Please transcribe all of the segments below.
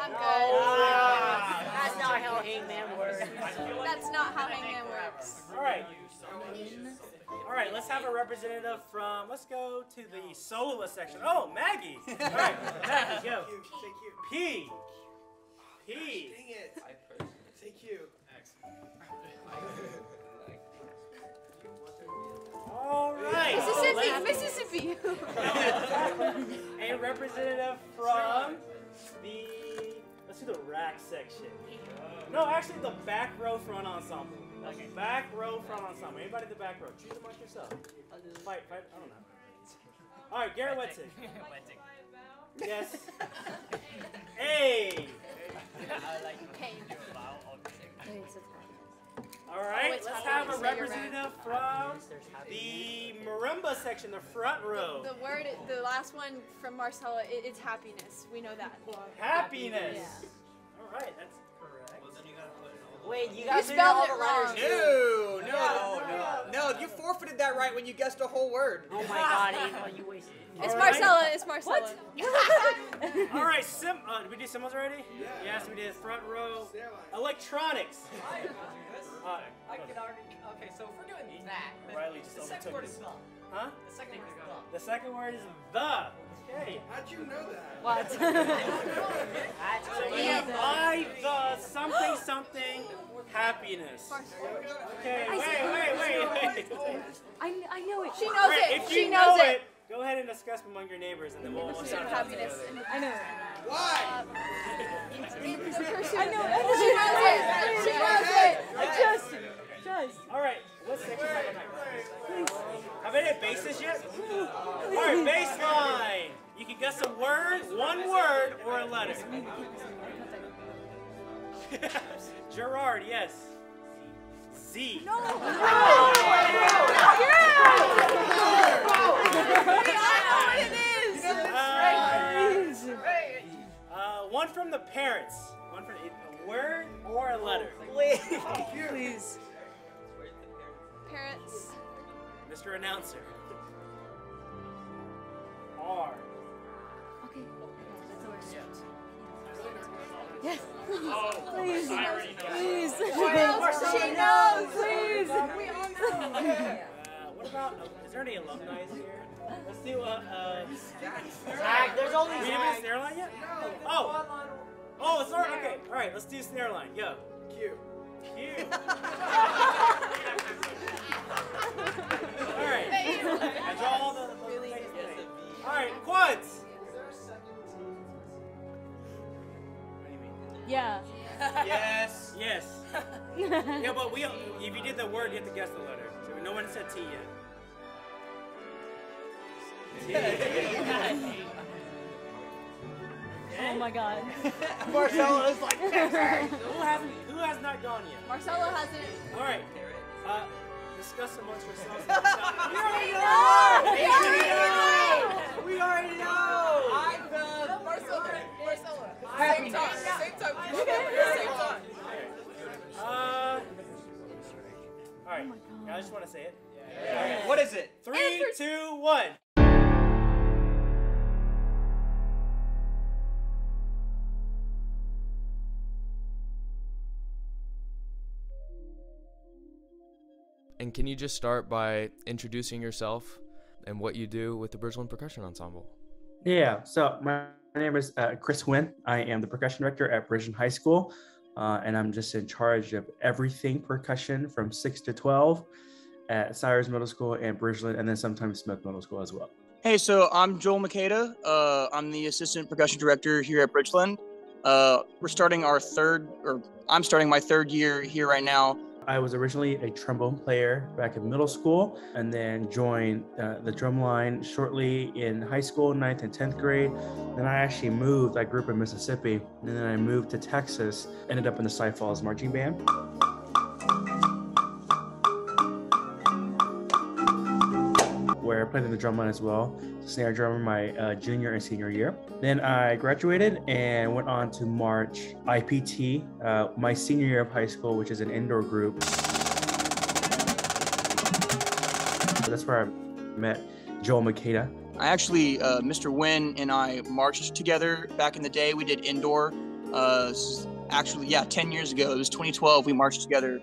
I'm good. That's not how Hangman works. That's not how Hangman works. All right, let's have a representative from, let's go to the soloist section. Oh, Maggie. All right, Maggie, go. P. P. Dang it. Say Q. All right. Mississippi. A representative from the, let's do the rack section. No, actually the back row front ensemble. Okay. Back row front ensemble. Anybody in the back row? Choose amongst yourself. Fight, I don't know. All right, Garrett Wettig. Yes. A. All right, let's have a representative from the marimba section, the front row. The last one from Marcella, it's happiness. We know that. Happiness. Yeah. All right, that's correct. Wait, you guys spelled all it the letters. wrong. No, you forfeited that right when you guessed a whole word. Oh my God, Ava, you wasted. It's Marcella. It's Marcella. All right, did we do symbols already? Yeah. Yes, we did. Front row. Electronics. I can already. Okay, so if we're doing that, Riley just the second word is the. Huh? The second word is the. The second word is the. Okay. How'd you know that? What? I the something happiness. Okay, wait. I know it. She knows Right, it. if She you knows know it. Go ahead and discuss among your neighbors, and then we'll sound Happiness. I know it. Why? I know it. She knows it. Just. All right, what section am I in? Have I hit bases yet? All right, baseline. You can guess a word, one word, or a letter. Gerard, yes. Z. No. One from the parents. One from a word or a letter. Please. Parents. Mr. Announcer. R. Okay. Yes. Please. I already know. Please. She knows. Please. We all know. What about? Is there any alumni here? Let's do Zach, there's only we haven't snare line yet? No. Oh, it's not okay. All right, let's do snare line. Go. Q. All right. I draw all the. All right, quads. Yeah. Yes. Yeah, but if you did the word, you have to guess the letter. So no one said T yet. Oh my God. Marcella is like, Who has not gone yet? Marcella hasn't. All right. Discuss amongst yourselves. We already know. Marcella. Happiness. Same time. All right. I just want to say it. Yeah. What is it? 3, 2, 1. And can you just start by introducing yourself and what you do with the Bridgeland Percussion Ensemble? Yeah, so my name is Chris Nguyen. I am the percussion director at Bridgeland High School, and I'm just in charge of everything percussion from 6 to 12 at Cyrus Middle School and Bridgeland, and then sometimes Smith Middle School as well. Hey, so I'm Joel Makeda. I'm the assistant percussion director here at Bridgeland. I'm starting my third year here right now. I was originally a trombone player back in middle school and then joined the drum line shortly in high school, 9th and 10th grade. Then I actually moved. I grew up in Mississippi, and then I moved to Texas, ended up in the Cy Falls Marching Band. Where I played in the drum line as well, snare drummer my junior and senior year. Then I graduated and went on to march IPT my senior year of high school, which is an indoor group. That's where I met Joel Makeda. I actually, Mr. Nguyen and I marched together back in the day. We did indoor Actually, yeah, 10 years ago. It was 2012. We marched together.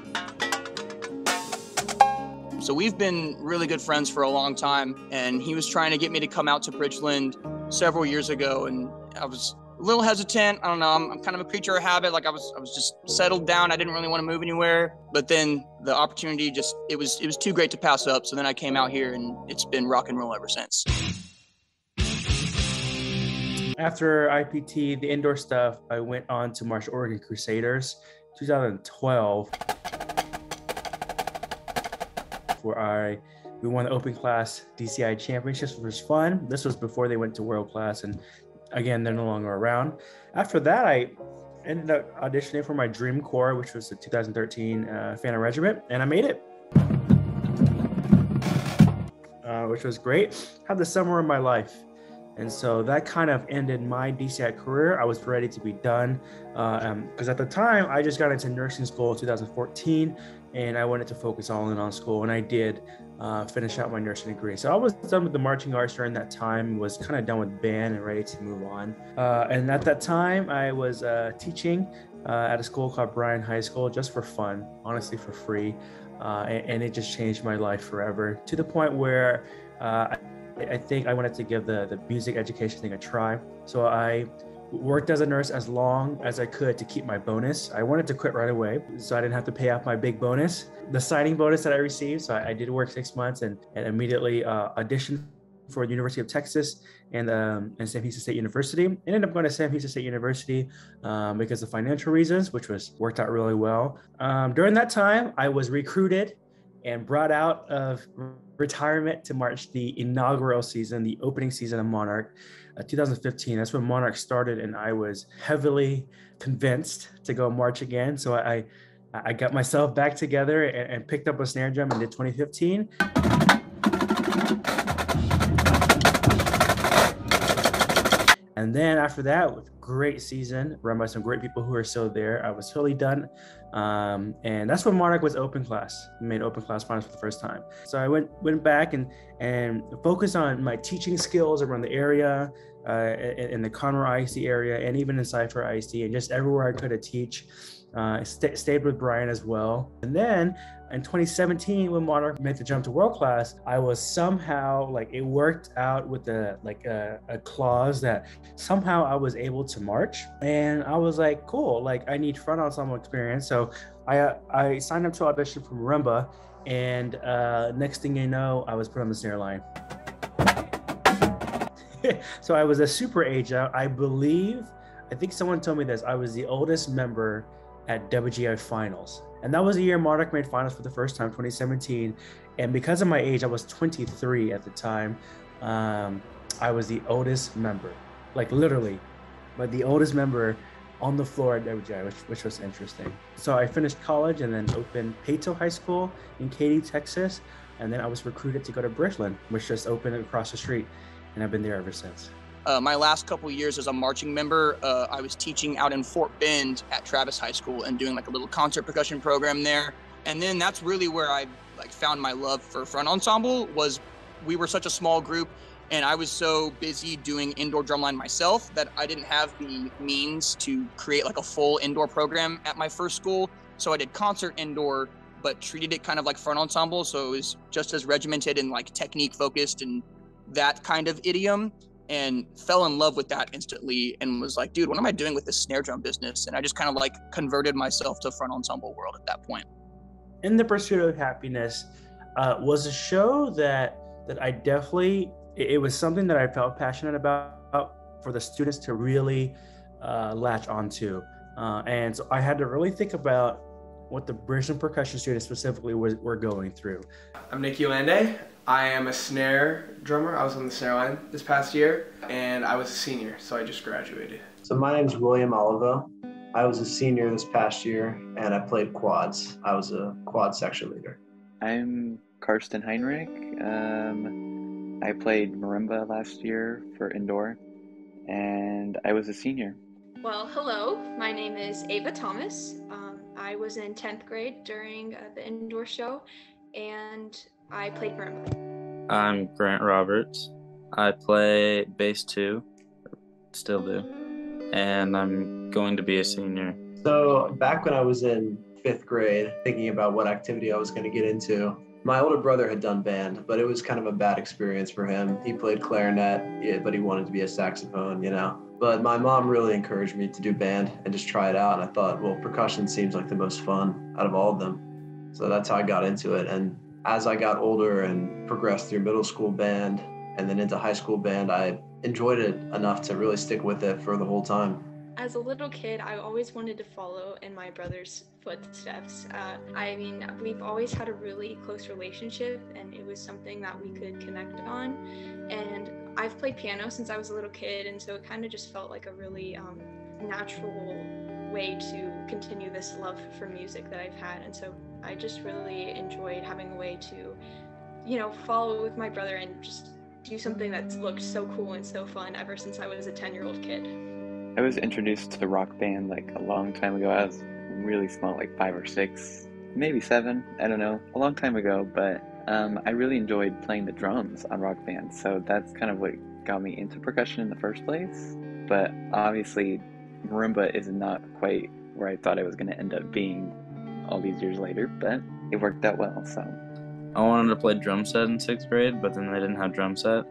So we've been really good friends for a long time, and he was trying to get me to come out to Bridgeland several years ago, and I was a little hesitant. I don't know. I'm kind of a creature of habit. Like I was just settled down. I didn't really want to move anywhere. But then the opportunity it was too great to pass up. So then I came out here, and it's been rock and roll ever since. After IPT, the indoor stuff, I went on to march Oregon Crusaders, 2012, where we won the open class DCI championships, which was fun. This was before they went to world class, and again, they're no longer around. After that, I ended up auditioning for my dream corps, which was the 2013 Phantom Regiment, and I made it, which was great. Had the summer of my life. And so that kind of ended my DCI career. I was ready to be done because at the time I just got into nursing school in 2014, and I wanted to focus all in on school, and I did finish out my nursing degree. So I was done with the marching arts during that time, was kind of done with band and ready to move on. And at that time I was teaching at a school called Bryan High School, just for fun, honestly for free. And it just changed my life forever, to the point where I think I wanted to give the music education thing a try. So I worked as a nurse as long as I could to keep my bonus. I wanted to quit right away, so I didn't have to pay off my big bonus, the signing bonus that I received. So I did work 6 months and immediately auditioned for the University of Texas and San Francisco State University. Ended up going to San Francisco State University because of financial reasons, which worked out really well. During that time, I was recruited and brought out of retirement to march the inaugural season, the opening season of Monarch, 2015. That's when Monarch started, and I was heavily convinced to go march again. So I got myself back together and picked up a snare drum and did 2015. And then after that, great season, run by some great people who are still there. I was totally done. And that's when Monarch was open class, made open class finals for the first time. So I went back and focused on my teaching skills around the area, in the Conroe ISD area, and even in Cypher ISD, and just everywhere I could to teach. Stayed with Brian as well. And then in 2017, when Monarch made the jump to world class, I was somehow, it worked out with a clause that somehow I was able to march. And I was like, cool, I need front ensemble experience. So I signed up to audition for marimba, and next thing you know, I was put on the snare line. So I was a super age out. I think someone told me this, I was the oldest member at WGI finals. And that was the year Monarch made finals for the first time, 2017. And because of my age, I was 23 at the time. I was the oldest member, literally, but the oldest member on the floor at WGI, which was interesting. So I finished college and then opened Peyto High School in Katy, Texas. And then I was recruited to go to Bridgeland, which just opened across the street. And I've been there ever since. My last couple of years as a marching member, I was teaching out in Fort Bend at Travis High School and doing a little concert percussion program there. And then that's really where I found my love for front ensemble. We were such a small group, and I was so busy doing indoor drumline myself that I didn't have the means to create a full indoor program at my first school. So I did concert indoor, but treated it kind of like front ensemble. So it was just as regimented and technique focused and that kind of idiom, and fell in love with that instantly and was like, dude, what am I doing with this snare drum business? And I just kind of converted myself to front ensemble world at that point. In the Pursuit of Happiness was a show that I definitely, it was something that I felt passionate about for the students to really latch onto. And so I had to really think about what the Bridgeland percussion students specifically were going through. I'm Nick Ulanday. I am a snare drummer. I was on the snare line this past year, and I was a senior, so I just graduated. So my name is William Olivo. I was a senior this past year, and I played quads. I was a quad section leader. I'm Karsten Heinrich. I played marimba last year for indoor, and I was a senior. Well, hello. My name is Ava Thomas. I was in 10th grade during the indoor show, and I played marimba. I'm Grant Roberts. I play bass too, still do. and I'm going to be a senior. So back when I was in 5th grade, thinking about what activity I was going to get into, my older brother had done band, but it was kind of a bad experience for him. He played clarinet, yeah, but he wanted to be a saxophone, you know. But my mom really encouraged me to do band and just try it out. And I thought, well, percussion seems like the most fun out of all of them. So that's how I got into it. And as I got older and progressed through middle school band and then into high school band, I enjoyed it enough to really stick with it for the whole time. As a little kid, I always wanted to follow in my brother's footsteps. I mean, we've always had a really close relationship, and it was something that we could connect on. And I've played piano since I was a little kid, and so it kind of just felt like a really natural way to continue this love for music that I've had. And so I just really enjoyed having a way to, you know, follow with my brother and just do something that's looked so cool and so fun ever since I was a 10-year-old kid. I was introduced to the rock band like a long time ago. I was really small, like 5 or 6, maybe 7, I don't know, a long time ago, but I really enjoyed playing the drums on rock bands, so that's kind of what got me into percussion in the first place. But obviously marimba is not quite where I thought I was going to end up being all these years later, but it worked out well. So I wanted to play drum set in 6th grade, but then they didn't have drum set.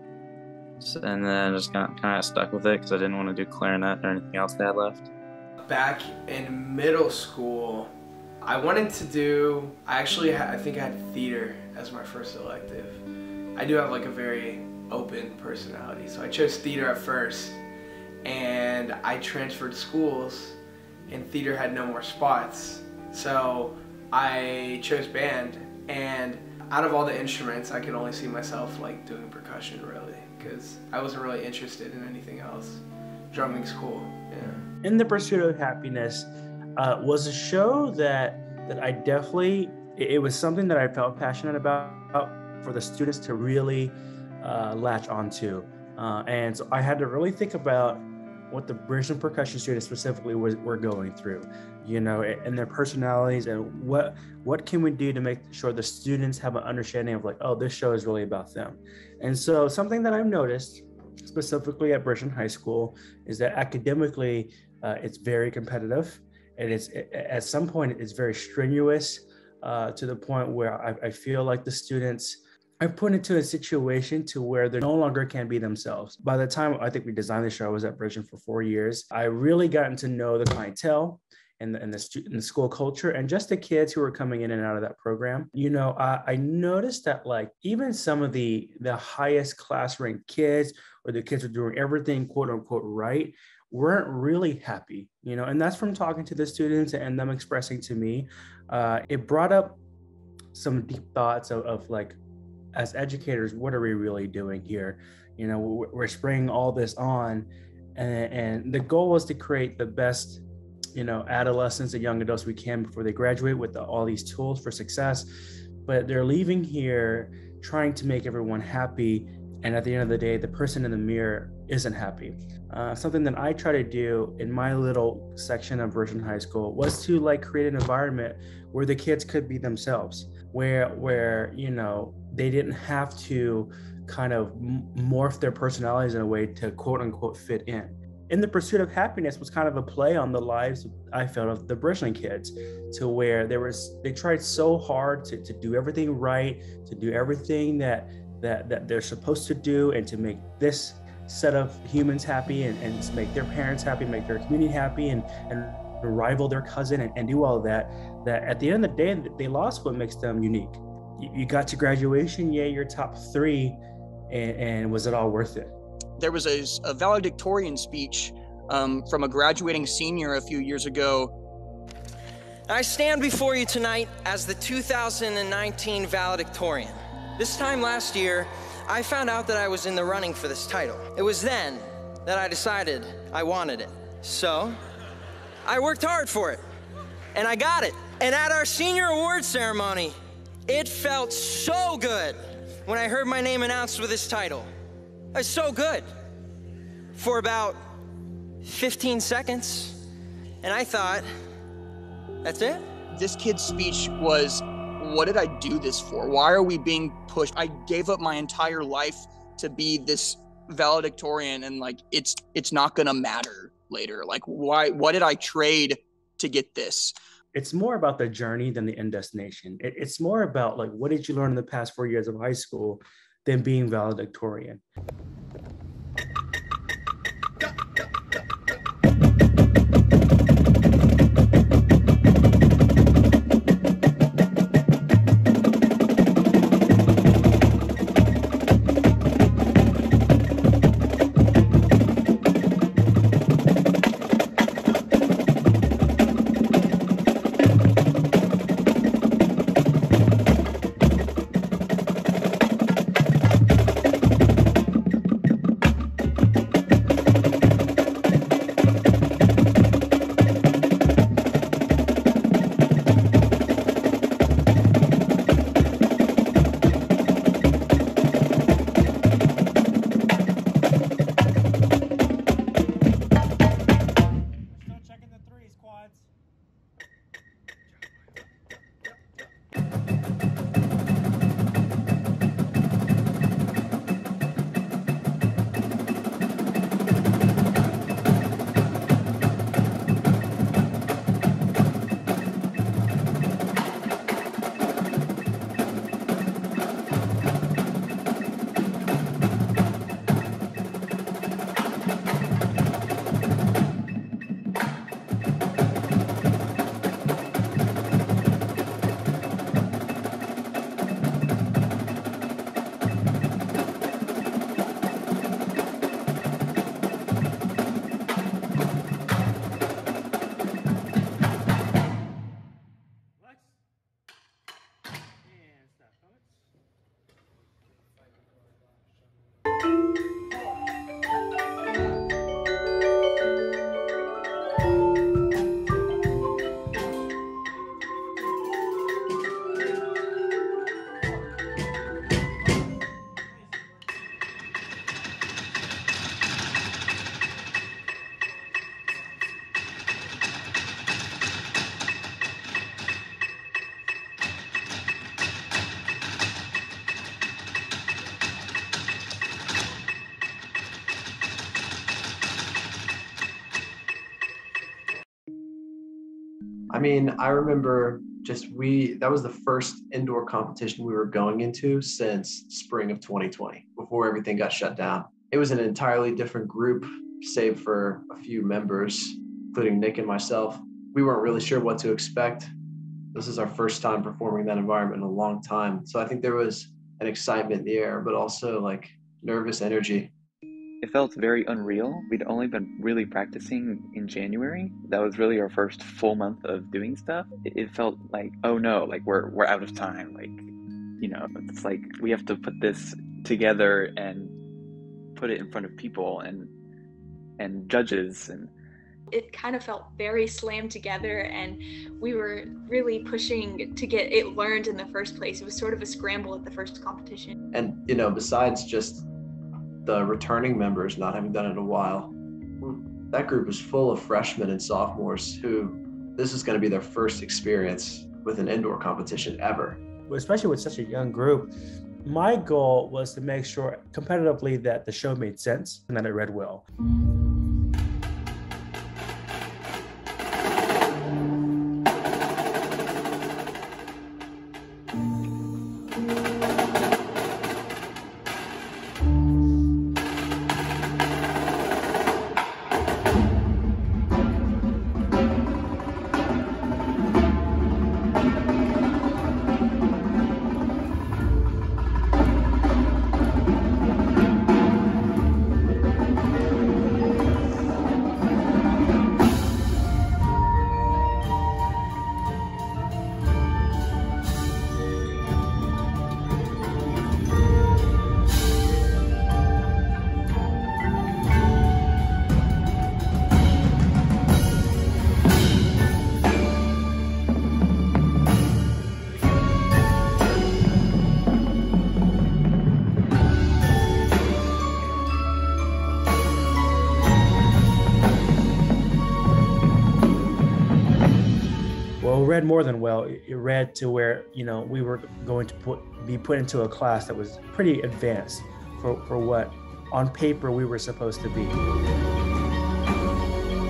And then I just kind of stuck with it because I didn't want to do clarinet or anything else they had left. Back in middle school, I wanted to do, I think I had theater as my first elective. I do have like a very open personality, so I chose theater at first, and I transferred schools, and theater had no more spots. So I chose band, and out of all the instruments, I could only see myself like doing percussion really, because I wasn't really interested in anything else. Drumming's cool, yeah. In the Pursuit of Happiness was a show that I definitely, it was something that I felt passionate about for the students to really latch onto. And so I had to really think about what the Bridgeland percussion students specifically were going through, you know, and their personalities, and what can we do to make sure the students have an understanding of like, oh, this show is really about them. And so something that I've noticed specifically at Bridgeland High School is that academically it's very competitive, and at some point it's very strenuous to the point where I feel like the students are put into a situation to where they no longer can be themselves. By the time I think we designed the show, I was at Bridgeland for 4 years. I really gotten to know the clientele and the school culture and just the kids who were coming in and out of that program. You know, I noticed that like even some of the highest class ranked kids, or the kids who are doing everything quote unquote right, weren't really happy, you know, and that's from talking to the students and them expressing to me. It brought up some deep thoughts of like, as educators, what are we really doing here? You know, we're spraying all this on, and the goal was to create the best, you know, adolescents and young adults we can before they graduate with all these tools for success. But they're leaving here trying to make everyone happy, and at the end of the day, the person in the mirror isn't happy. Something that I try to do in my little section of Bridgeland High School was to like create an environment where the kids could be themselves, where you know, they didn't have to kind of morph their personalities in a way to quote unquote fit in. In the Pursuit of Happiness was kind of a play on the lives, I felt, of the Bridgeland kids, to where they tried so hard to do everything right, to do everything that they're supposed to do, and to make this set of humans happy, and to make their parents happy, make their community happy, and rival their cousin and do all of that at the end of the day, they lost what makes them unique. You got to graduation, yeah, you're top 3, and was it all worth it? There was a valedictorian speech from a graduating senior a few years ago. I stand before you tonight as the 2019 valedictorian. This time last year, I found out that I was in the running for this title. It was then that I decided I wanted it. So I worked hard for it, and I got it. And at our senior award ceremony, it felt so good when I heard my name announced with this title. It was so good for about 15 seconds, and I thought, that's it? This kid's speech was, what did I do this for? Why are we being pushed? I gave up my entire life to be this valedictorian, and like, it's not gonna matter. later? Like, what did I trade to get this? It's more about the journey than the end destination. It's more about like, what did you learn in the past 4 years of high school than being valedictorian? I mean, I remember that was the first indoor competition we were going into since spring of 2020, before everything got shut down. It was an entirely different group, save for a few members, including Nick and myself. We weren't really sure what to expect. This is our first time performing in that environment in a long time. So I think there was an excitement in the air, but also like nervous energy. It felt very unreal. We'd only been really practicing in January. That was really our first full month of doing stuff. It felt like, oh no, like we're out of time. Like, you know, it's like we have to put this together and put it in front of people and judges. And it kind of felt very slammed together, and we were really pushing to get it learned in the first place. It was sort of a scramble at the first competition. And, you know, besides just the returning members not having done it in a while, that group is full of freshmen and sophomores who this is going to be their first experience with an indoor competition ever. Especially with such a young group, my goal was to make sure competitively that the show made sense and that it read well. Read more than well. It read to where, you know, we were going to be put into a class that was pretty advanced for what on paper we were supposed to be.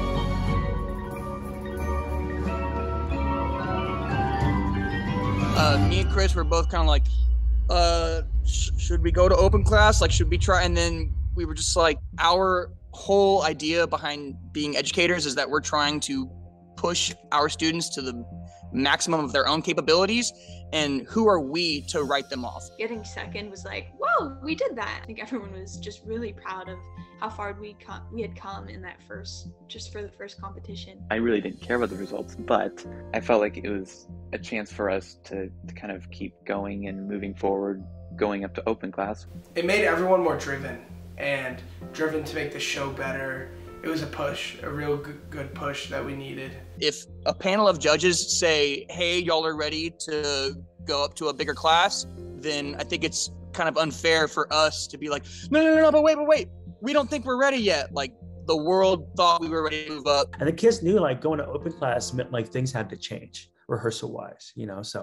Me and Chris were both kind of like, should we go to open class? Like, should we try? And then we were just like, our whole idea behind being educators is that we're trying to push our students to the maximum of their own capabilities, and who are we to write them off? Getting second was like, whoa, we did that. I think everyone was just really proud of how far we had come in that just for the first competition. I really didn't care about the results, but I felt like it was a chance for us to kind of keep going and moving forward, going up to open class. It made everyone more driven to make the show better. It was a push, a real good push that we needed. If a panel of judges say, hey, y'all are ready to go up to a bigger class, then I think it's kind of unfair for us to be like, no, but wait. We don't think we're ready yet. Like, the world thought we were ready to move up. And the kids knew like going to open class meant like things had to change rehearsal wise, so.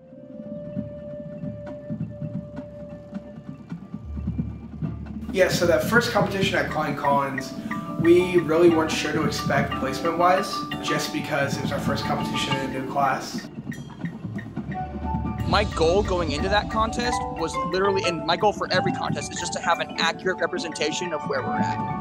Yeah, so that first competition at Klein Collins, we really weren't sure to expect placement-wise, just because it was our first competition in a new class. My goal going into that contest was literally, and my goal for every contest is just to have an accurate representation of where we're at.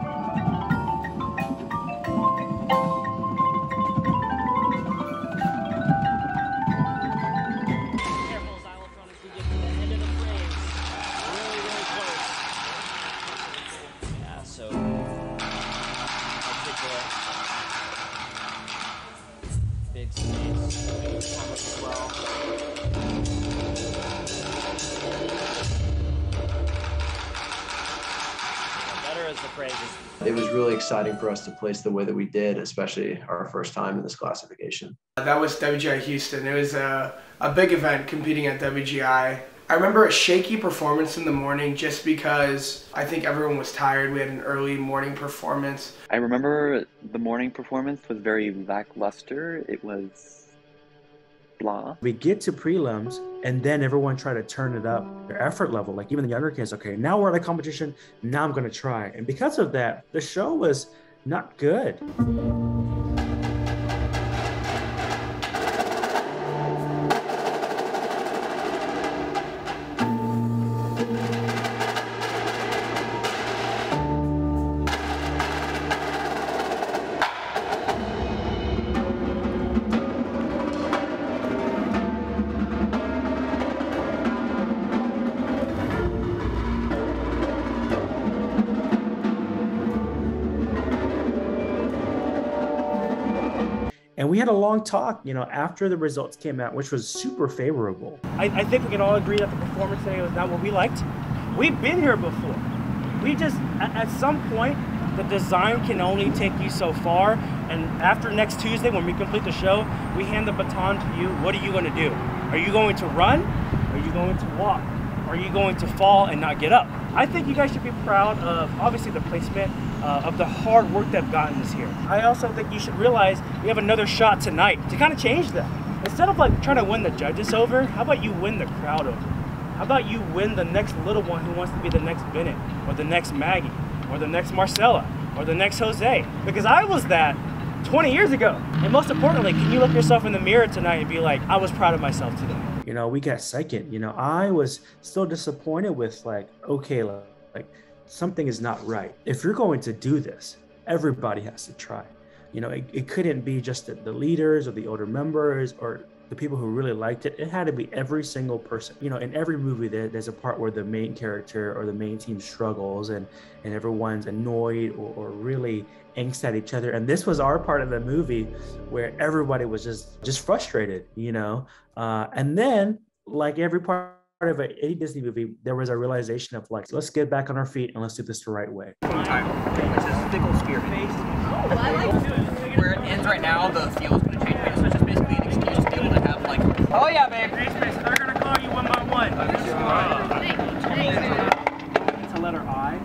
It was really exciting for us to place the way that we did, especially our first time in this classification. That was WGI Houston. It was a big event competing at WGI. I remember a shaky performance in the morning just because I think everyone was tired. We had an early morning performance. I remember the morning performance was very lackluster. It was blah. We get to prelims and then everyone tried to turn it up, their effort level, like even the younger kids, okay, now we're at a competition, now I'm gonna try. And because of that, the show was not good. And we had a long talk, after the results came out, which was super favorable. I think we can all agree that the performance today was not what we liked. We've been here before. We just, at some point, the design can only take you so far. And after next Tuesday, when we complete the show, we hand the baton to you. What are you going to do? Are you going to run? Are you going to walk? Are you going to fall and not get up? I think you guys should be proud of, obviously, the placement, of the hard work they've gotten this year. I also think you should realize we have another shot tonight to kind of change that. Instead of like trying to win the judges over, how about you win the crowd over? How about you win the next little one who wants to be the next Bennett, or the next Maggie, or the next Marcella, or the next Jose? Because I was that 20 years ago. And most importantly, can you look yourself in the mirror tonight and be like, I was proud of myself today? We got second. I was still disappointed with okay, something is not right. If you're going to do this, everybody has to try. It couldn't be just the leaders or the older members or the people who really liked it. It had to be every single person. In every movie there's a part where the main character or the main team struggles and everyone's annoyed or really angst at each other. And this was our part of the movie where everybody was just frustrated, and then like every part of any Disney movie, there was a realization of let's get back on our feet and let's do this the right way. Which is fickle spirit. Oh, I like it. Where it ends right now, the feel is going to change. So it's just basically an excuse to be able to have oh yeah, babe. They're going to call you one by one. It's a letter I.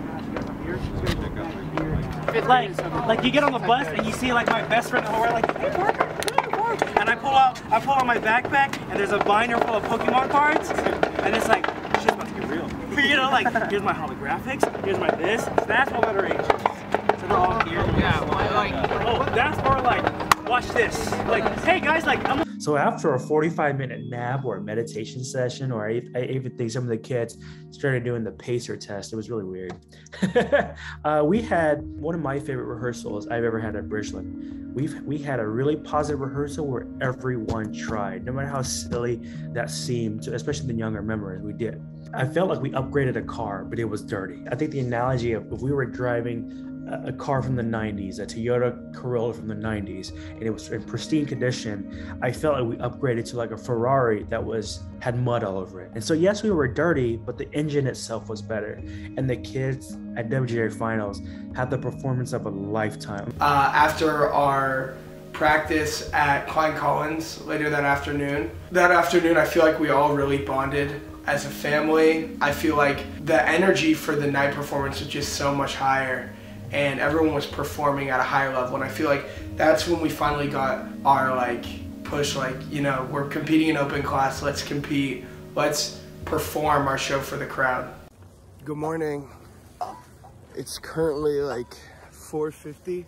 Like you get on the bus and you see my best friend in the whole world, hey Parker, and I pull out my backpack and there's a binder full of Pokemon cards, and it's like, shit's about to get real. Here's my holographics, here's my this. So that's what letter H is. So they're all here. Yeah, that's more watch this. Hey guys, So after a 45-minute nap or a meditation session, or I even think some of the kids started doing the pacer test. It was really weird. We had one of my favorite rehearsals I've ever had at Bridgeland. We had a really positive rehearsal where everyone tried, no matter how silly that seemed, especially the younger members. We did. I felt like we upgraded a car, but it was dirty. I think the analogy of if we were driving a car from the 90s, a Toyota Corolla from the 90s, and it was in pristine condition, I felt like we upgraded to like a Ferrari that had mud all over it. And so yes, we were dirty, but the engine itself was better. And the kids at WGA Finals had the performance of a lifetime. After our practice at Klein Collins later that afternoon, I feel like we all really bonded as a family. I feel like the energy for the night performance was just so much higher, and everyone was performing at a higher level. And I feel like that's when we finally got our push, we're competing in open class, let's compete, let's perform our show for the crowd. Good morning. It's currently 4:50.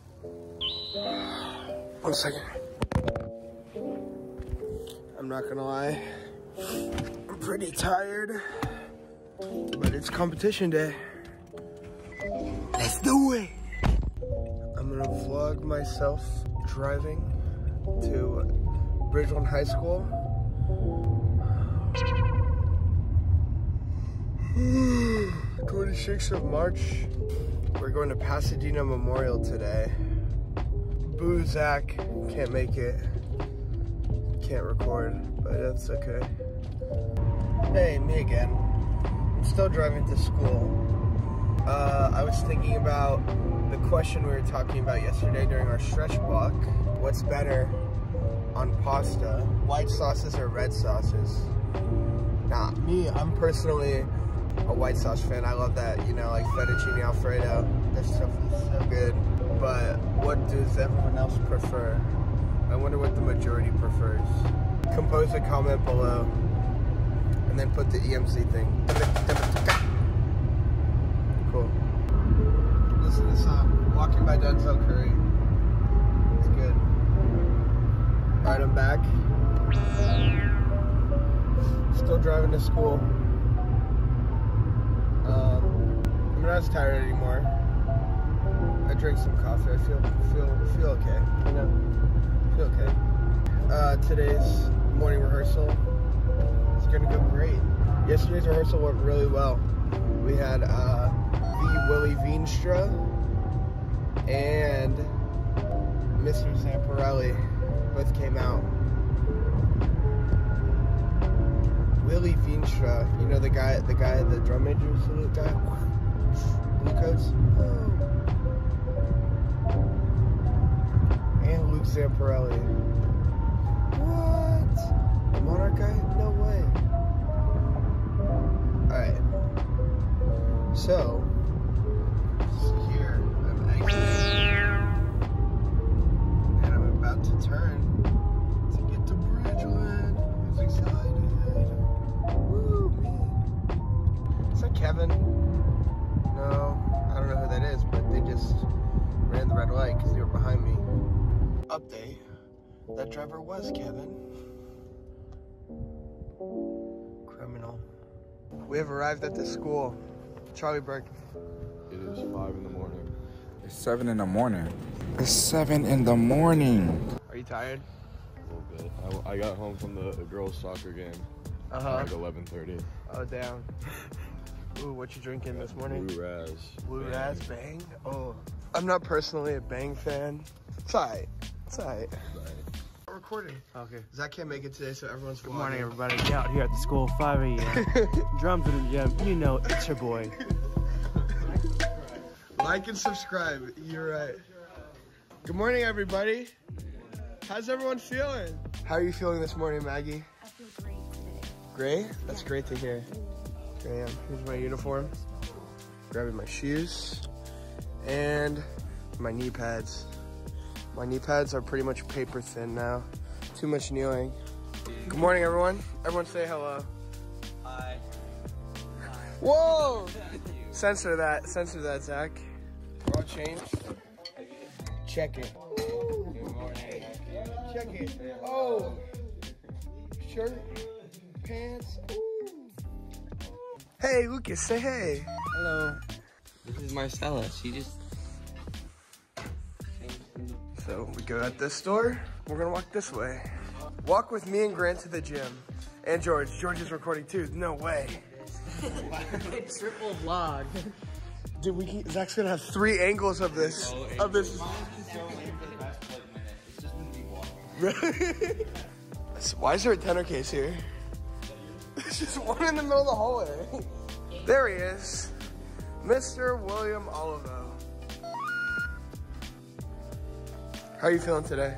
1 second. I'm not gonna lie, I'm pretty tired, but it's competition day. Let's do it! I'm gonna vlog myself driving to Bridgeland High School. 26th of March. We're going to Pasadena Memorial today. Boo, Zach can't make it. Can't record, but that's okay. Hey, me again. I'm still driving to school. I was thinking about the question we were talking about yesterday during our stretch block. What's better on pasta, white sauces or red sauces? Nah, I'm personally a white sauce fan. I love that, like fettuccine Alfredo. That stuff is so good. But what does everyone else prefer? I wonder what the majority prefers. Compose a comment below and then put the EMC thing. Cool. Listen to this song, Walking by Denzel Curry. It's good. Alright, I'm back. Still driving to school. I'm not as tired anymore. I drank some coffee. I feel okay. Feel okay. Today's morning rehearsal is gonna go great. Yesterday's rehearsal went really well. We had Willie Veenstra and Mr. Zamparelli both came out. Willie Veenstra, the guy, the drum major salute guy, blue coats. And Luke Zamparelli. What? The Monarch guy? No way. Alright. So, here I'm exiting, and I'm about to turn to get to Bridgeland. Who's excited? Woo, me. Is that Kevin? No, I don't know who that is, but they just ran the red light because they were behind me. Update. That driver was Kevin. Criminal. We have arrived at the school. Charlie Burke. It is 5 in the morning. It's 7 in the morning. It's 7 in the morning. Are you tired? A little bit. I got home from the girls' soccer game around 11:30. Oh, damn. Ooh, what you drinking this morning? Blue Raz. Blue Raz Bang? Oh. I'm not personally a Bang fan. It's alright. It's alright. I'm recording. Okay. Zach can't make it today, so everyone's vlogging. Good morning, everybody. Out here at the school, 5 a.m. Drums in the gym. It's your boy. Like and subscribe. You're right. Good morning, everybody. How's everyone feeling? How are you feeling this morning, Maggie? I feel great today. Great? That's great to hear. Here I am. Here's my uniform. Grabbing my shoes and my knee pads. My knee pads are pretty much paper thin now. Too much kneeling. Good morning, everyone. Everyone say hello. Hi. Whoa! Censor that, Zach. We're all changed. Check it. Check it. Oh. Shirt, pants. Ooh. Hey, Lucas, say hey. Hello. This is Marcella. She just... So we go at this store. We're gonna walk this way. Walk with me and Grant to the gym. And George. George is recording too. No way. Triple vlog. Dude, Zach's gonna have 3 angles of this. Really? Why is there a tenor case here? There's just one in the middle of the hallway. There he is. Mr. William Olivo. How are you feeling today?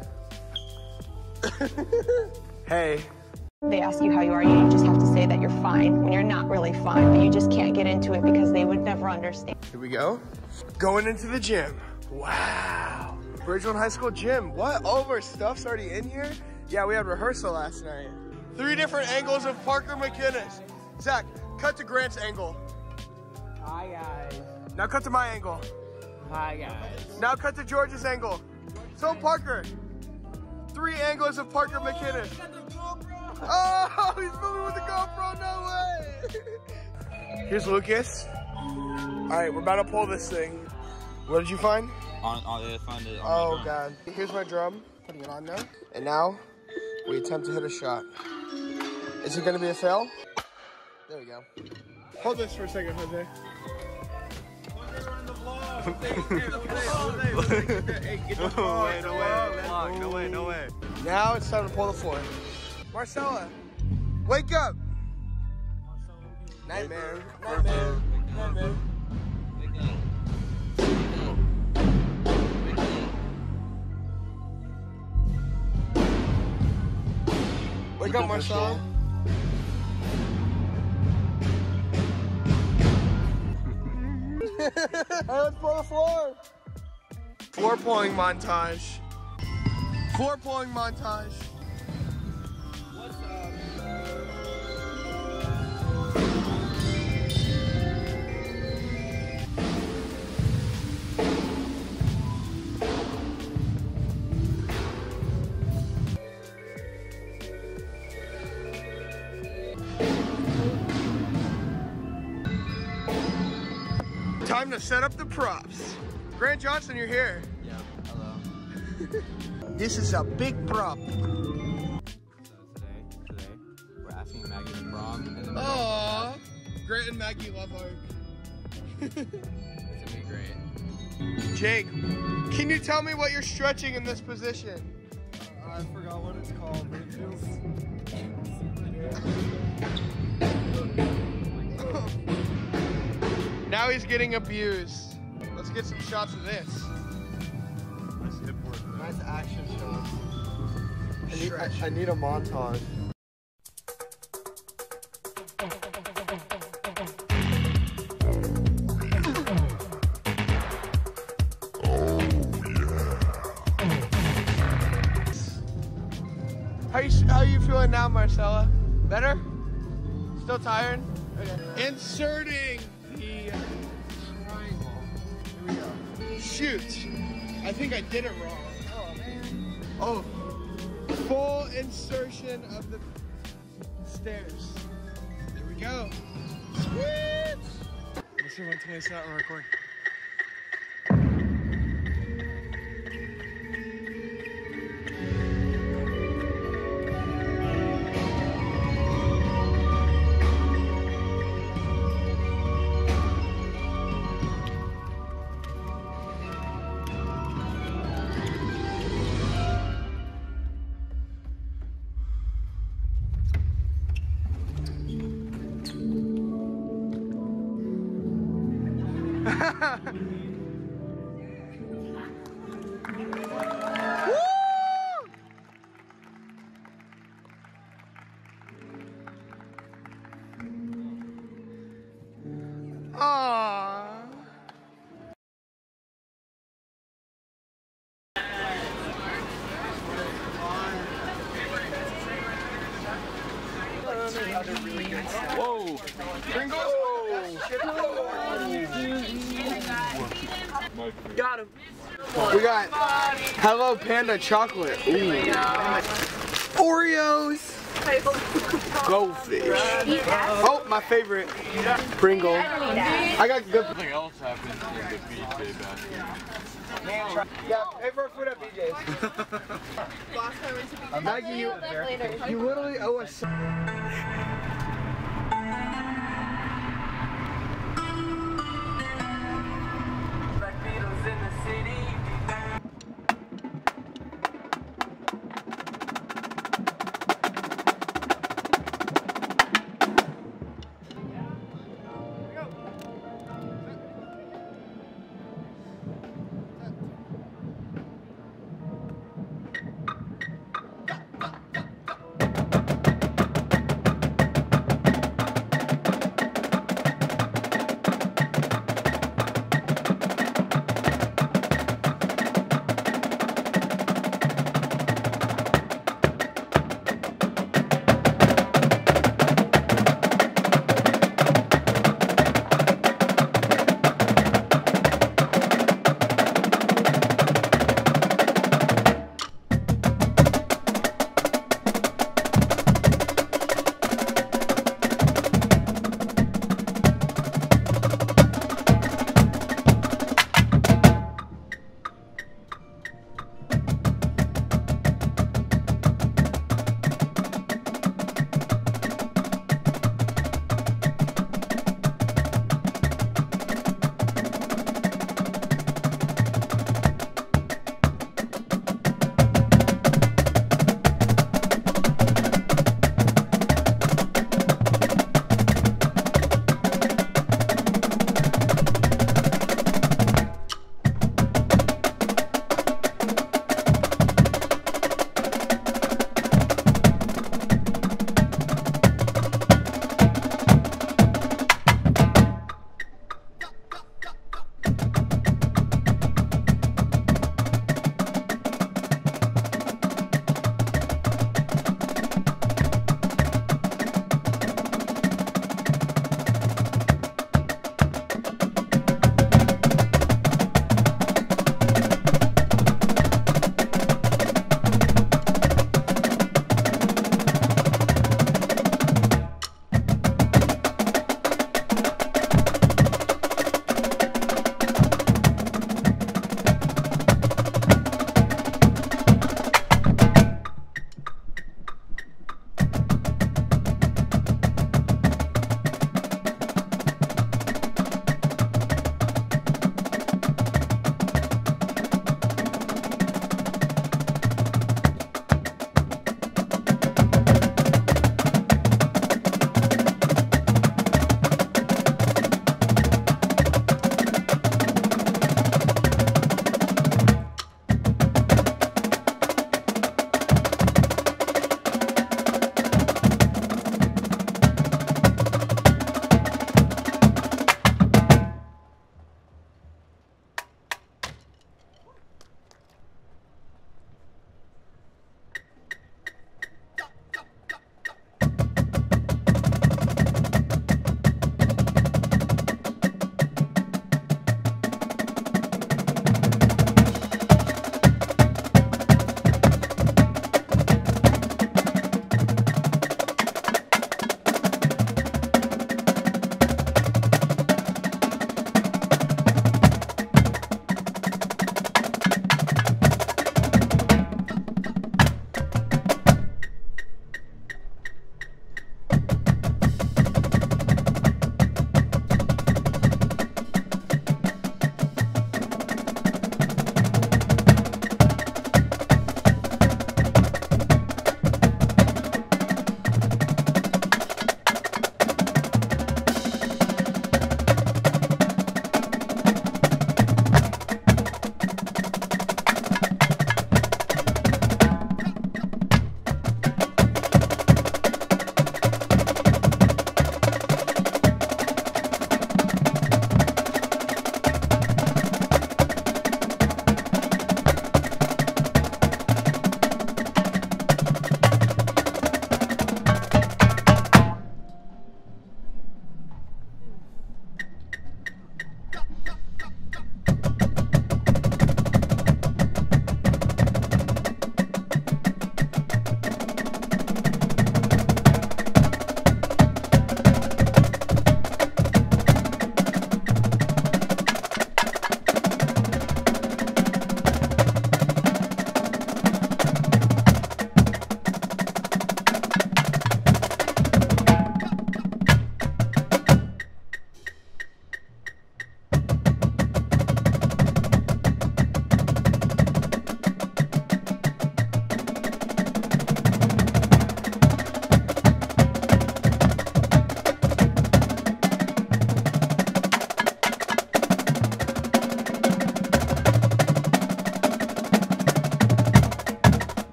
Hey. They ask you how you are, you just have to say that you're fine when you're not really fine, but you just can't get into it because they would never understand. Here we go. Going into the gym. Wow. Bridgeland High School gym. What? All of our stuff's already in here? Yeah, we had rehearsal last night. 3 different angles of Parker McInnes. Zach, cut to Grant's angle. Hi, guys. Now cut to my angle. Hi, guys. Now cut to George's angle. So Parker. 3 angles of Parker McInnes. Oh, he's moving with the GoPro, no way. Here's Lucas. All right, we're about to pull this thing. What did you find? Oh, God. Here's my drum, putting it on now. And now, we attempt to hit a shot. Is it gonna be a fail? There we go. Hold this for a second, Jose. No way. Now it's time to pull the floor. Marcella, wake up! Nightmare. Wake up, Marcella. Let's pull the floor. Floor pulling montage. Floor pulling montage. What's up? Time to set up the props. Grant Johnson, you're here. Yeah, hello. This is a big prop. So today, we're asking Maggie to prom. Aww, Grant and Maggie love arc. It's gonna be great. Jake, can you tell me what you're stretching in this position? I forgot what it's called, but it feels... Now he's getting abused. Let's get some shots of this. Nice hip work. Nice action shots. I need a montage. How are you feeling now, Marcella? Better? Still tired? Okay. Inserting the triangle. Here we go. Shoot. I think I did it wrong. Oh, man. Oh. Full insertion of the stairs. There we go. Sweet. Let's see if I'm telling you not record. Whoa! Pringles! Got him. We got Hello Panda chocolate. Ooh. Oreos. Goldfish. Oh, my favorite. Pringle. I got good. Something else happened in the BJ bathroom. Yeah, pay for food at BJ's. Maggie, you literally owe us.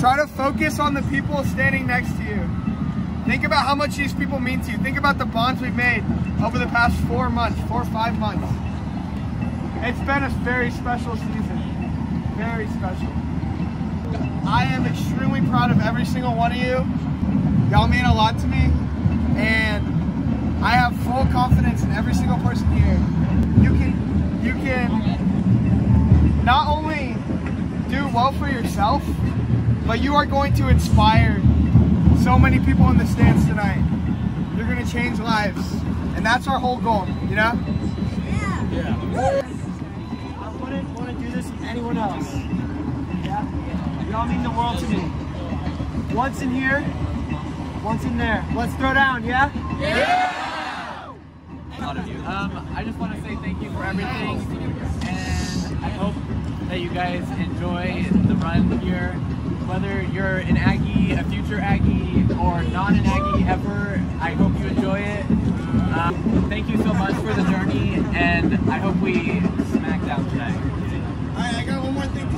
try to focus on the people standing next to you. Think about how much these people mean to you. Think about the bonds we've made over the past 4 months, 4 or 5 months. It's been a very special season, very special. I am extremely proud of every single one of you. Y'all mean a lot to me, and I have full confidence in every single person here. You can not only do well for yourself, but you are going to inspire so many people in the stands tonight. You're going to change lives, and that's our whole goal, you know? Yeah. I wouldn't want to do this with anyone else. Yeah? Y'all mean the world to me. Once in here, once in there. Let's throw down, yeah? Yeah! A lot of you. I just want to say thank you for everything, and I hope that you guys enjoy the run here. Whether you're an Aggie, a future Aggie, or not an Aggie ever, I hope you enjoy it. Thank you so much for the journey, and I hope we smack down today. Alright, I got one more thing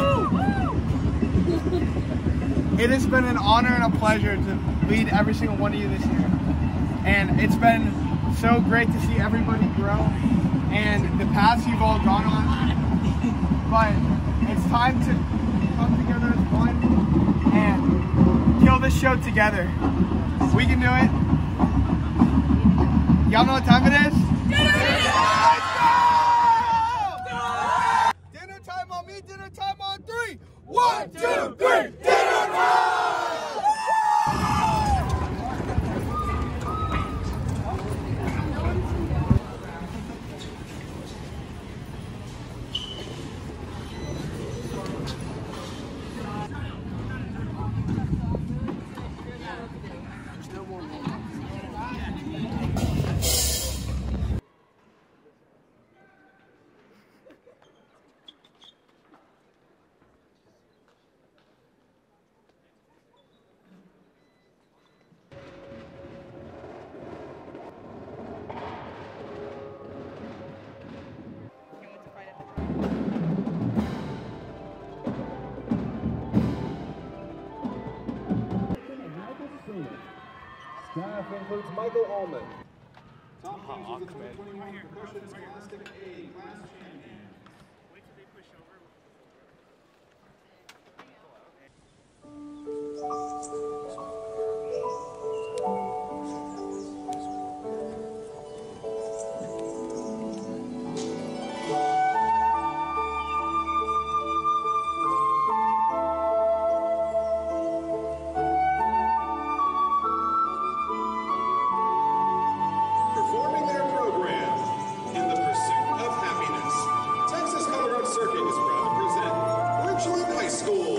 to say. It has been an honor and a pleasure to lead every single one of you this year. And it's been so great to see everybody grow and the paths you've all gone on. But it's time to come together as one and kill this show together. We can do it. Y'all know what time it is? Dinner time on me, dinner time on 3. 1, 2, 3, dinner time! Staff includes Michael Allman. Top finishers of the 2021 Percussion Scholastic A Class Champion. Performing their program, In the Pursuit of Happiness, Texas Color Art Circuit is proud to present Bridgeland High School.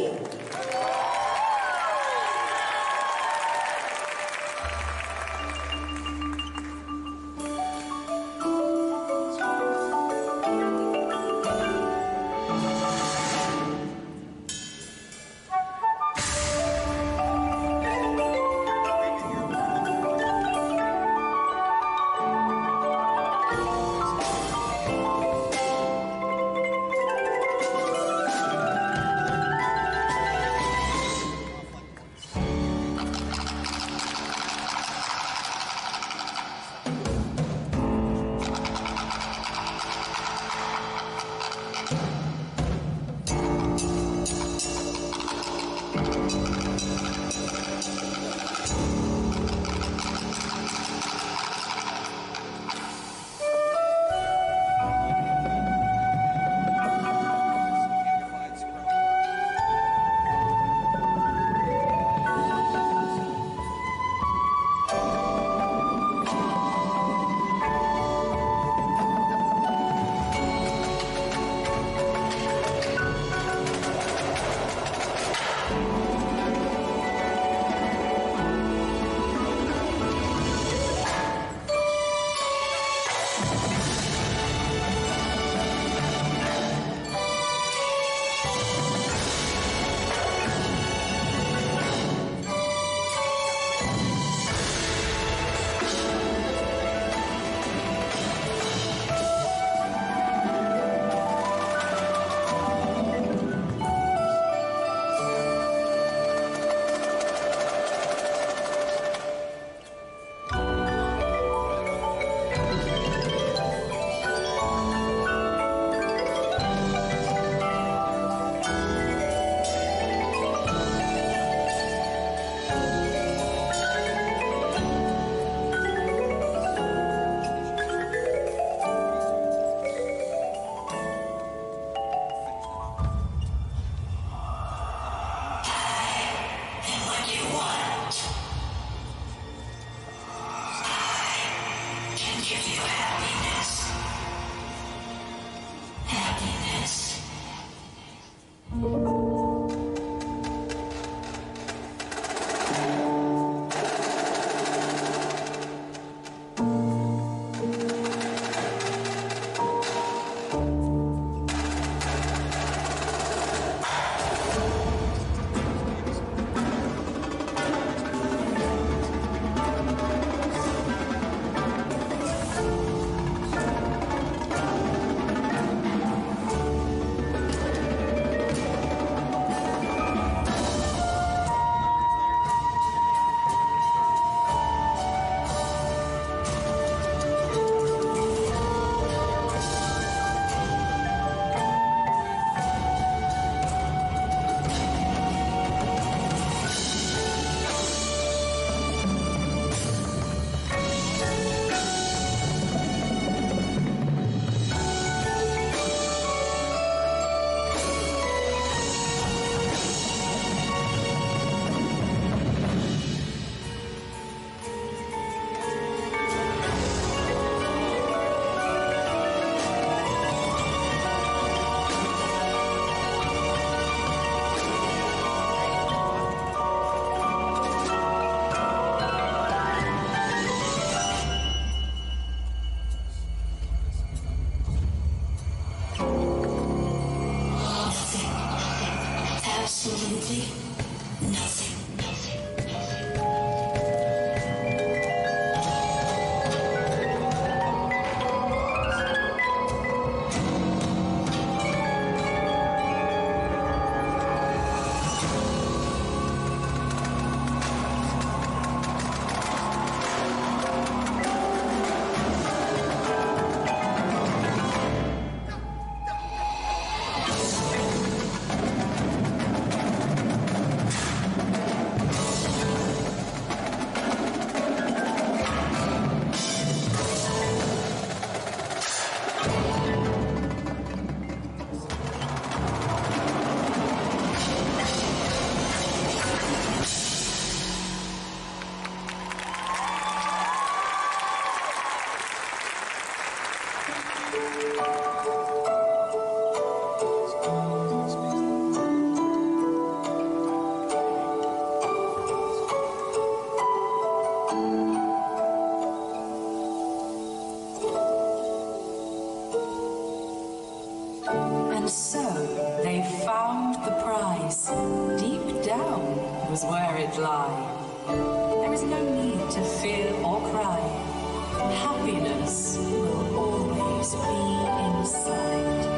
is where it lies. There is no need to fear or cry. Happiness will always be inside.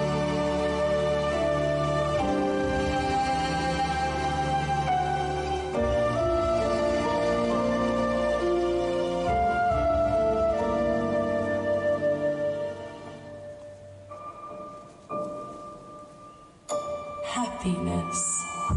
Happiness.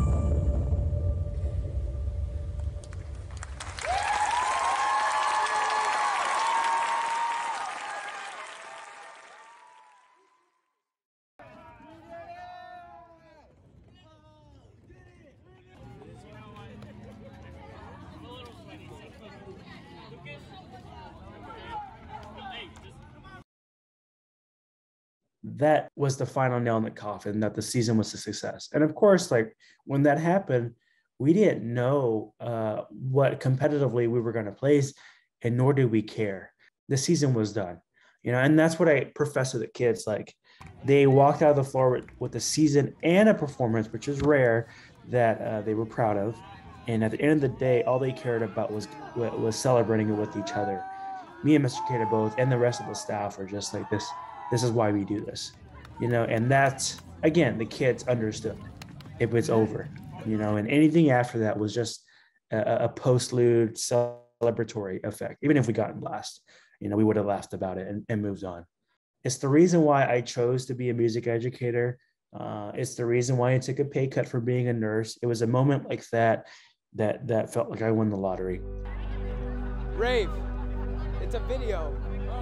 That was the final nail in the coffin, that the season was a success. And of course, like when that happened, we didn't know what competitively we were going to place, and nor did we care. The season was done, you know, and that's what I profess to the kids. Like, they walked out of the floor with a season and a performance, which is rare, that they were proud of. And at the end of the day, all they cared about was celebrating it with each other. Me and Mr. Cater both, and the rest of the staff are just like this. This is why we do this, you know, and that's, again, the kids understood it was over, you know, and anything after that was just a postlude celebratory effect. Even if we got last, you know, we would have laughed about it and moved on. It's the reason why I chose to be a music educator. It's the reason why I took a pay cut for being a nurse. It was a moment like that felt like I won the lottery. Rave, it's a video.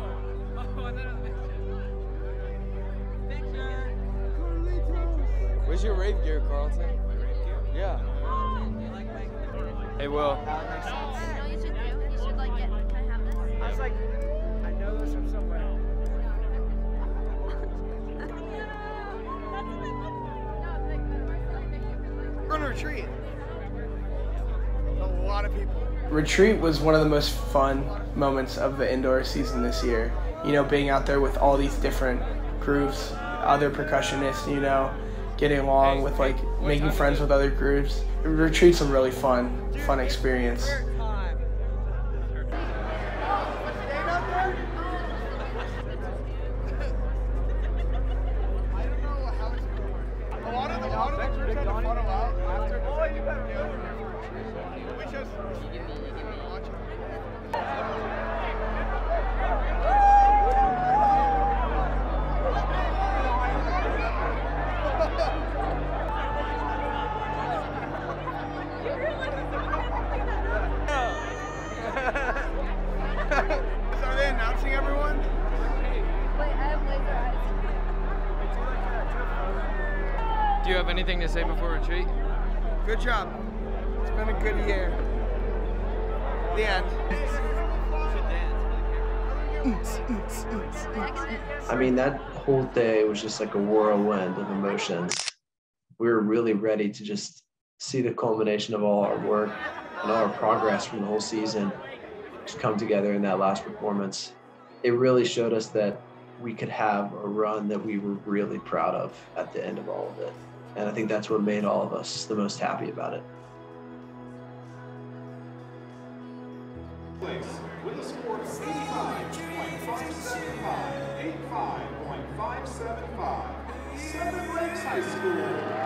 Where's your rave gear, Carlton? Rave gear? Yeah. Do you like my... Hey, Will. That makes sense. You know what you should do? You should, like, can I have this? I was like, I know this from somewhere. We're on a retreat. A lot of people. Retreat was one of the most fun moments of the indoor season this year. You know, being out there with all these different groups, other percussionists, you know, getting along with, like, making friends with other groups. Retreat's a really fun experience. Are they announcing everyone? Wait, I have laser eyes. Do you have anything to say before retreat? Good job. It's been a good year. The end. I mean, that whole day was just like a whirlwind of emotions. We were really ready to just see the culmination of all our work and all our progress from the whole season just come together in that last performance. It really showed us that we could have a run that we were really proud of at the end of all of it. And I think that's what made all of us the most happy about it. Place with a score of 85.575, 85.575, Seven Lakes High School.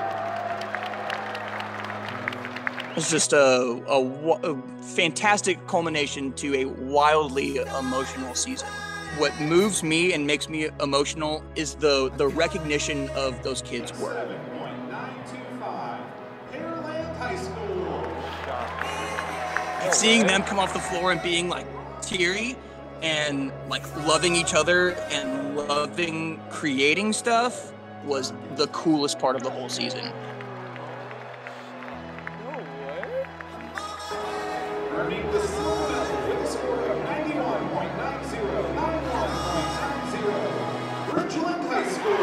It's just a fantastic culmination to a wildly emotional season. What moves me and makes me emotional is the recognition of those kids' work. 7.925, Pearland High School. And seeing them come off the floor and being like teary and like loving each other and loving creating stuff was the coolest part of the whole season. Earning the silver medal with a score of 91.90, 91.90, Bridgeland High School.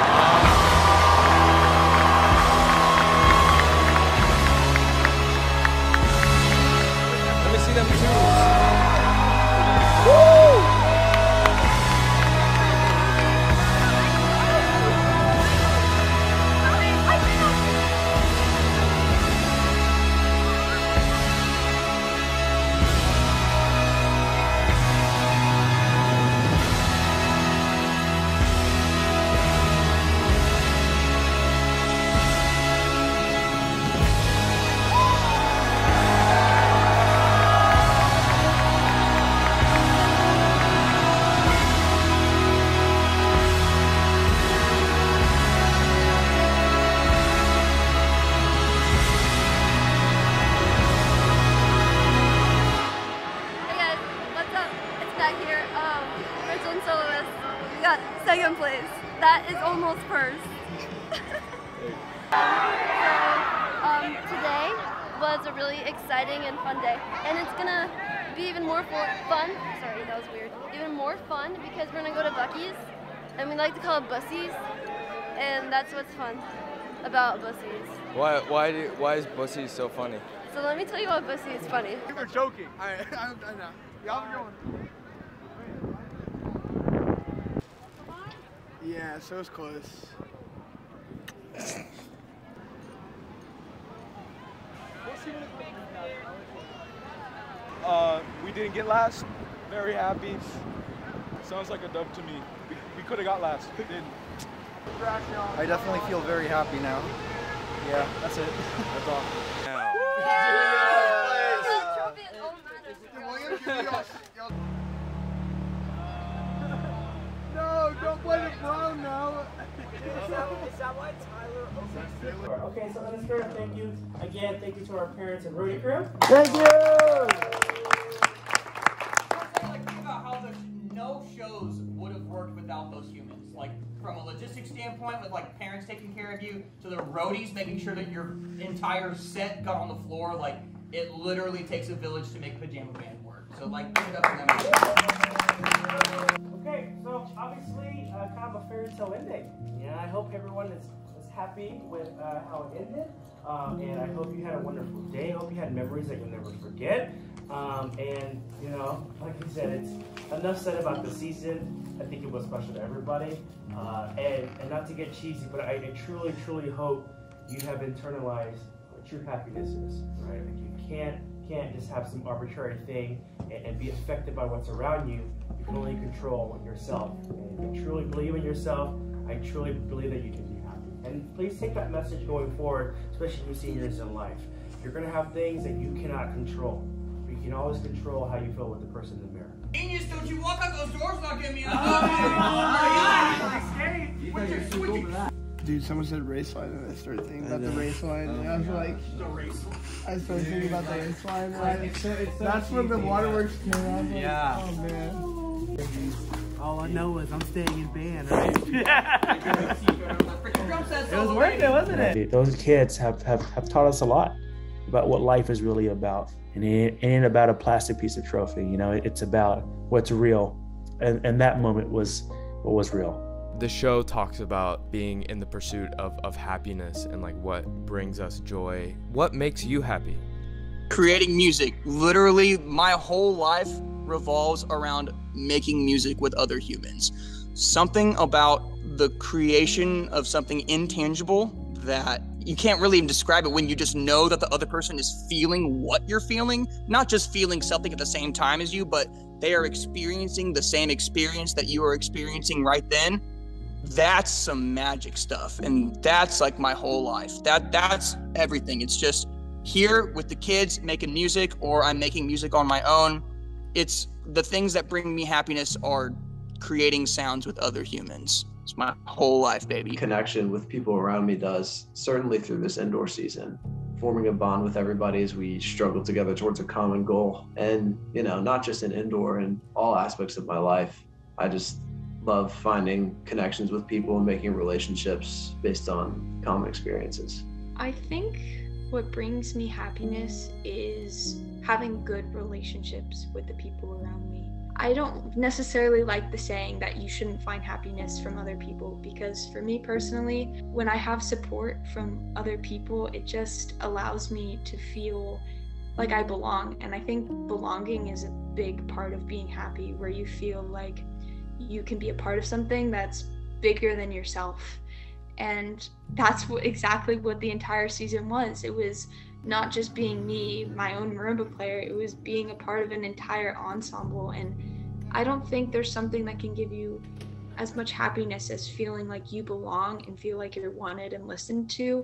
Let me see them too. almost first. Today was a really exciting and fun day, and it's gonna be even more fun. Sorry, that was weird. Even more fun because we're gonna go to Buc-ee's, and we like to call it Bussies, and that's what's fun about Bussies. Why is Bussies so funny? So let me tell you why Bussy is funny. You were joking. I know. Y'all are going. Yeah, so it's close. We didn't get last. Very happy. Sounds like a dub to me. We could have got last. Didn't. I definitely feel very happy now. Yeah, that's it. That's all. No, don't play the brown now. Is that why Tyler Okay, so let's go. Thank you again. Thank you to our parents and Rudy crew. Thank you. Think about how no shows would have worked without those humans. Like from a logistics standpoint, with like parents taking care of you, to the roadies making sure that your entire set got on the floor. Like it literally takes a village to make Pajama Band work. So like, give it up for them. Okay, so obviously kind of a fairy tale ending. Yeah, I hope everyone is happy with how it ended. And I hope you had a wonderful day. I hope you had memories that you'll never forget. And, you know, like you said, it's enough said about the season. I think it was special to everybody. And not to get cheesy, but I truly, truly hope you have internalized what true happiness is, right? Like you can't just have some arbitrary thing and be affected by what's around you. You can only control yourself. And if you truly believe in yourself, I truly believe that you can be happy. And please take that message going forward, especially you seniors in life. You're going to have things that you cannot control. But you can always control how you feel with the person in the mirror. Genius, don't you walk out those doors without getting me a Dude, someone said race line and I started thinking about the race line. And I was like, I started thinking about the race line, right? That's when the waterworks came out. I was like, oh man. All I know is I'm staying in band, right? It was worth it, wasn't it? Those kids have taught us a lot about what life is really about. And it ain't about a plastic piece of trophy, you know, it's about what's real. And that moment was what was real. The show talks about being in the pursuit of happiness and like what brings us joy. What makes you happy? Creating music. Literally, my whole life revolves around making music with other humans. Something about the creation of something intangible that you can't really even describe it when you just know that the other person is feeling what you're feeling, not just feeling something at the same time as you, but they are experiencing the same experience that you are experiencing right then. That's some magic stuff, and that's like my whole life. That's everything. It's just here with the kids making music, or I'm making music on my own. It's the things that bring me happiness are creating sounds with other humans. It's my whole life, baby. Connection with people around me does, certainly through this indoor season. Forming a bond with everybody as we struggle together towards a common goal. And, you know, not just in indoor, in all aspects of my life. I just love finding connections with people and making relationships based on common experiences. I think what brings me happiness is having good relationships with the people around me. I don't necessarily like the saying that you shouldn't find happiness from other people, because for me personally, when I have support from other people, it just allows me to feel like I belong. And I think belonging is a big part of being happy, where you feel like you can be a part of something that's bigger than yourself. And that's exactly what the entire season was. It was not just being me, my own marimba player, it was being a part of an entire ensemble. And I don't think there's something that can give you as much happiness as feeling like you belong and feel like you're wanted and listened to.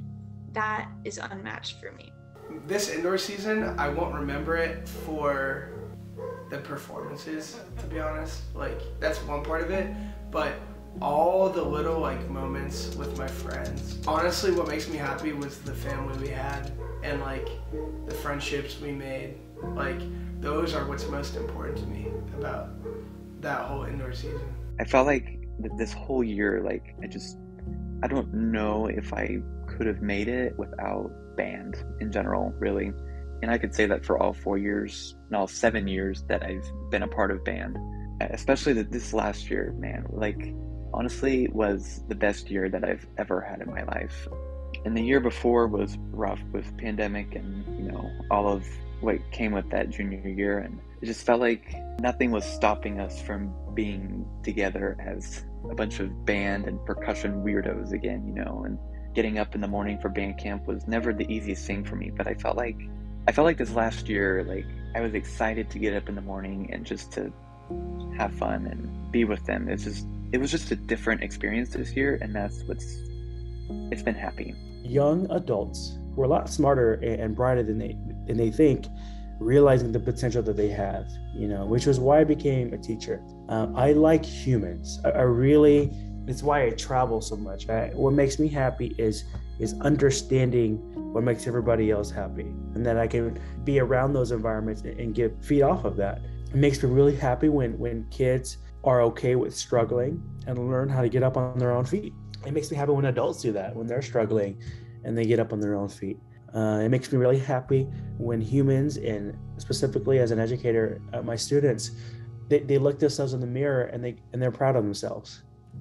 That is unmatched for me. This indoor season, I won't remember it for the performances, to be honest. Like, that's one part of it, but all the little like moments with my friends. Honestly, what makes me happy was the family we had and like the friendships we made. Like, those are what's most important to me about that whole indoor season. I felt like this whole year, like, I don't know if I could have made it without band in general, really. And I could say that for all 4 years, no, 7 years that I've been a part of band, especially this last year, man, like, honestly was the best year that I've ever had in my life. And the year before was rough with pandemic and, you know, all of what came with that junior year. And it just felt like nothing was stopping us from being together as a bunch of band and percussion weirdos again, you know. And getting up in the morning for band camp was never the easiest thing for me, but I felt like this last year, like, I was excited to get up in the morning and just to have fun and be with them. It was just a different experience this year, and it's been happy. Young adults who are a lot smarter and brighter than they think, realizing the potential that they have, you know, which was why I became a teacher. I like humans. I really, it's why I travel so much. What makes me happy is understanding what makes everybody else happy, and that I can be around those environments and feed off of that. It makes me really happy when kids are okay with struggling and learn how to get up on their own feet. It makes me happy when adults do that, when they're struggling and they get up on their own feet. It makes me really happy when humans, and specifically as an educator, my students, they look themselves in the mirror and they're proud of themselves.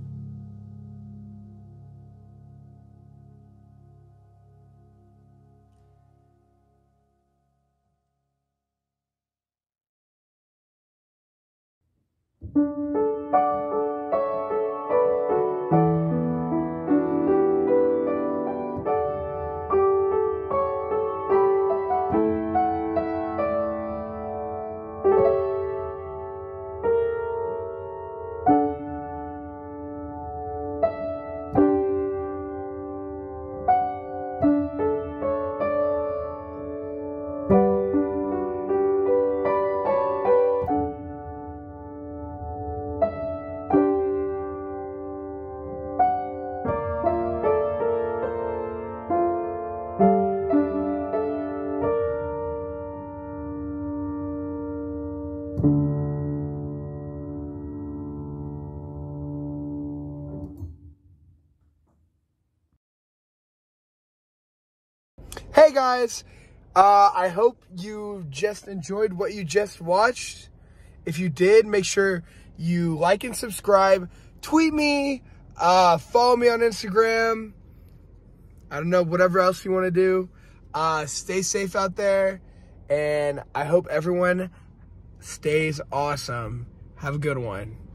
Hey guys, I hope you just enjoyed what you just watched. If you did, make sure you like and subscribe. Tweet me, follow me on Instagram. I don't know, whatever else you want to do. Stay safe out there, and I hope everyone stays awesome. Have a good one.